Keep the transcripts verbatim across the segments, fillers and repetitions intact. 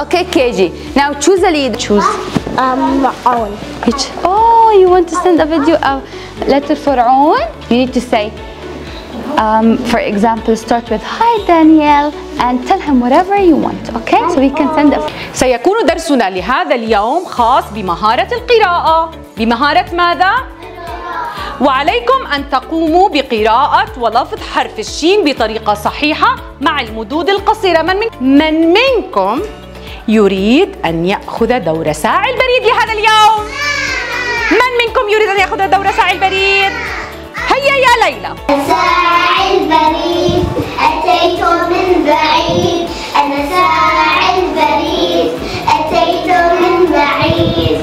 Okay, K G. Now choose a lead. Choose. Um, on. Which? Oh, you want to send a video, a letter for on? You need to say, um, for example, start with hi Daniel and tell him whatever you want. Okay? So we can send a. سيكون درسنا لهذا اليوم خاص بمهارة القراءة. بمهارة ماذا؟ وعليكم أن تقوموا بقراءة ولفظ حرف الشين بطريقة صحيحة مع المدود القصيرة. من, من, من منكم يريد أن يأخذ دور ساعي البريد لهذا اليوم؟ من منكم يريد أن يأخذ دور ساعي البريد؟ هيا يا ليلى. ساعي البريد أتيت من بعيد، أنا ساعي البريد أتيت من بعيد.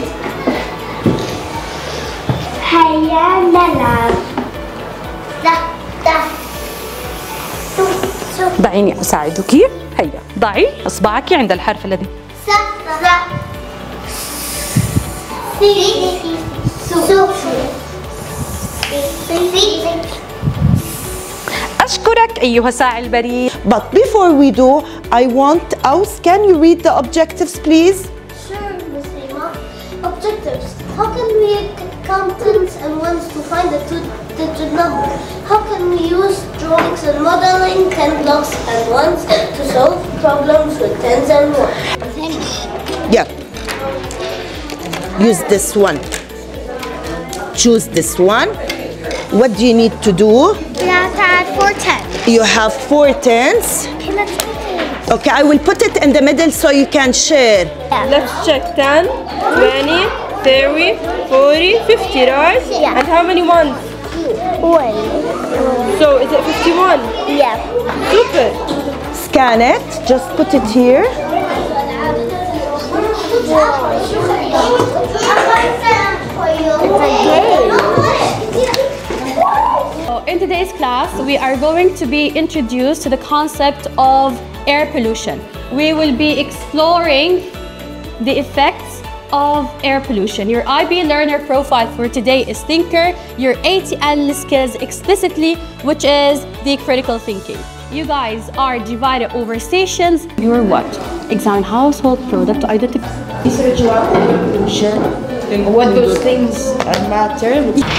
هيا نلعب. دعيني أساعدك. هيا ضعي إصبعك عند الحرف الذي أشكرك أيها ساعي البريد. But before we do, I want Aus, can you read the objectives please? Sure, Miss Rima. Objectives. How can we count tens and ones to find the two-digit number? How can we use drawings and modeling ten blocks and ones to solve problems with tens and ones? Yeah. Use this one. Choose this one. What do you need to do? We have to add four tens. You have four tens. Okay, let's put it. Okay, I will put it in the middle so you can share. Yeah. Let's check ten, twenty, thirty, forty, fifty, right? Yeah. And how many ones? One. So is it fifty-one? Yeah. Super. Scan it. Just put it here. In today's class, we are going to be introduced to the concept of air pollution. We will be exploring the effects of air pollution. Your I B learner profile for today is thinker, your A T L skills explicitly, which is the critical thinking. You guys are divided over stations. Your what? Examine household product identity. Research about pollution, what those things matter.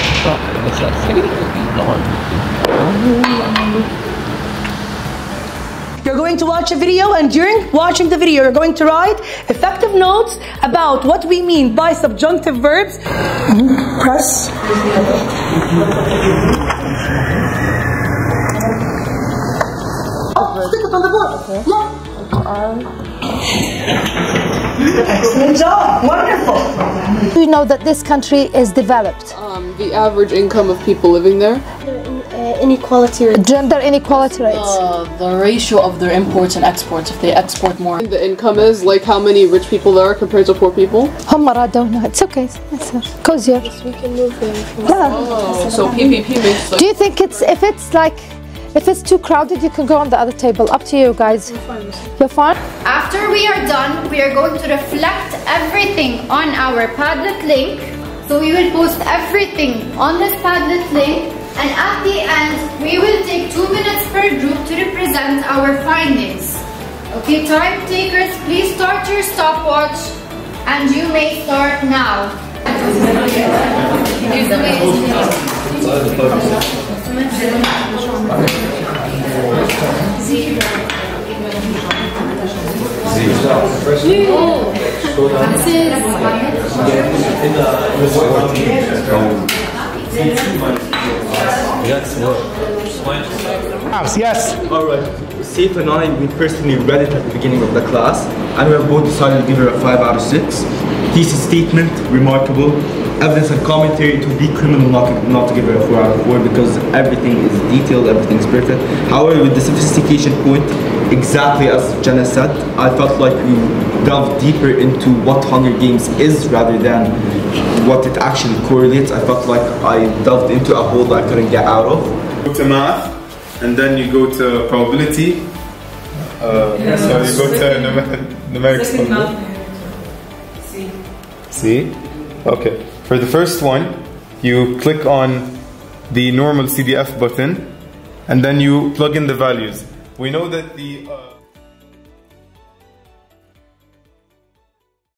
You're going to watch a video, and during watching the video, you're going to write effective notes about what we mean by subjunctive verbs. Press. Oh, stick it on the board. Yeah. Excellent job. Wonderful. You know that this country is developed. Um, the average income of people living there. Uh, inequality rates. Gender inequality rates. Uh, the ratio of their imports and exports, if they export more. The income is like how many rich people there are compared to poor people. هم don't know. It's okay. It's cozier. We can move them. Yeah. Oh, so P P P makes like. Do you think it's if it's like if it's too crowded, you can go on the other table. Up to you guys. You're fine. After we are done, we are going to reflect everything on our Padlet link. So we will post everything on this Padlet link. And at the end, we will take two minutes per group to represent our findings. Okay, time takers, please start your stopwatch, and you may start now. Yes. All right. Saif and I, we personally read it at the beginning of the class, and we have both decided to give her a five out of six. Thesis statement, remarkable. Evidence and commentary, it would be criminal not to, not to give her a four out of four because everything is detailed, everything is perfect. However, with the sophistication point, exactly as Jenna said, I felt like we delved deeper into what Hunger Games is rather than what it actually correlates. I felt like I delved into a hole that I couldn't get out of. Go to math, and then you go to probability. Uh, yeah, so you go to numer numerics. C. C? Okay. For the first one, you click on the normal C D F button, and then you plug in the values. We know that the... Uh